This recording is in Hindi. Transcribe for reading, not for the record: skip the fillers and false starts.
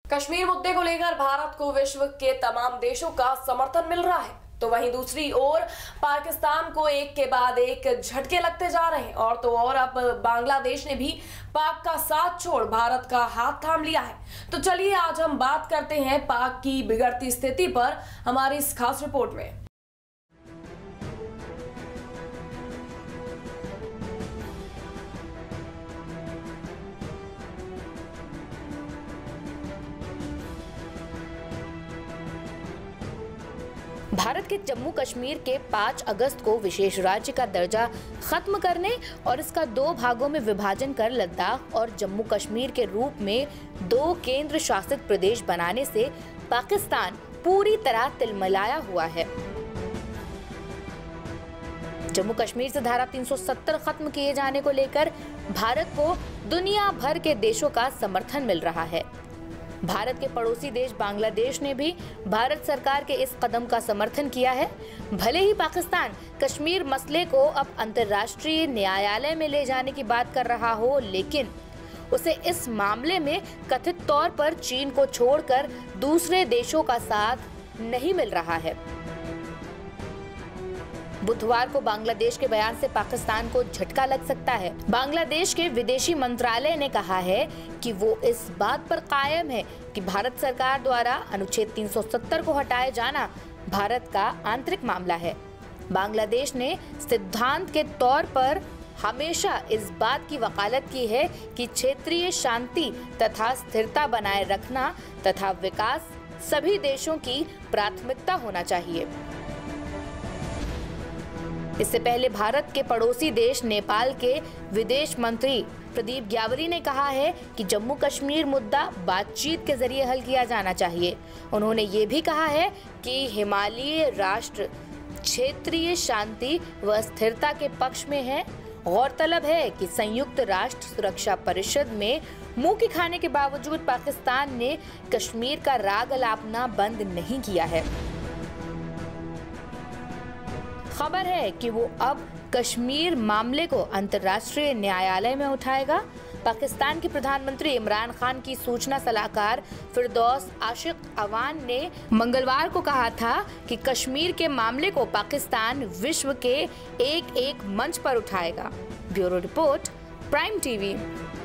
कश्मीर मुद्दे को लेकर भारत को विश्व के तमाम देशों का समर्थन मिल रहा है, तो वहीं दूसरी ओर पाकिस्तान को एक के बाद एक झटके लगते जा रहे हैं। और तो और अब बांग्लादेश ने भी पाक का साथ छोड़ भारत का हाथ थाम लिया है। तो चलिए आज हम बात करते हैं पाक की बिगड़ती स्थिति पर हमारी इस खास रिपोर्ट में। भारत के जम्मू कश्मीर के 5 अगस्त को विशेष राज्य का दर्जा खत्म करने और इसका 2 भागों में विभाजन कर लद्दाख और जम्मू कश्मीर के रूप में 2 केंद्र शासित प्रदेश बनाने से पाकिस्तान पूरी तरह तिलमिलाया हुआ है। जम्मू कश्मीर से धारा 370 खत्म किए जाने को लेकर भारत को दुनिया भर के देशों का समर्थन मिल रहा है। भारत के पड़ोसी देश बांग्लादेश ने भी भारत सरकार के इस कदम का समर्थन किया है। भले ही पाकिस्तान कश्मीर मसले को अब अंतर्राष्ट्रीय न्यायालय में ले जाने की बात कर रहा हो, लेकिन उसे इस मामले में कथित तौर पर चीन को छोड़कर दूसरे देशों का साथ नहीं मिल रहा है। बुधवार को बांग्लादेश के बयान से पाकिस्तान को झटका लग सकता है। बांग्लादेश के विदेशी मंत्रालय ने कहा है कि वो इस बात पर कायम है कि भारत सरकार द्वारा अनुच्छेद 370 को हटाए जाना भारत का आंतरिक मामला है। बांग्लादेश ने सिद्धांत के तौर पर हमेशा इस बात की वकालत की है कि क्षेत्रीय शांति तथा स्थिरता बनाए रखना तथा विकास सभी देशों की प्राथमिकता होना चाहिए। इससे पहले भारत के पड़ोसी देश नेपाल के विदेश मंत्री प्रदीप ग्यावली ने कहा है कि जम्मू कश्मीर मुद्दा बातचीत के जरिए हल किया जाना चाहिए। उन्होंने ये भी कहा है कि हिमालयी राष्ट्र क्षेत्रीय शांति व स्थिरता के पक्ष में है। गौरतलब है कि संयुक्त राष्ट्र सुरक्षा परिषद में मुंह की खाने के बावजूद पाकिस्तान ने कश्मीर का राग अलापना बंद नहीं किया है। खबर है कि वो अब कश्मीर मामले को अंतर्राष्ट्रीय न्यायालय में उठाएगा। पाकिस्तान के प्रधानमंत्री इमरान खान की सूचना सलाहकार फिरदौस आशिक अवान ने मंगलवार को कहा था कि कश्मीर के मामले को पाकिस्तान विश्व के एक मंच पर उठाएगा। Bureau report, prime TV.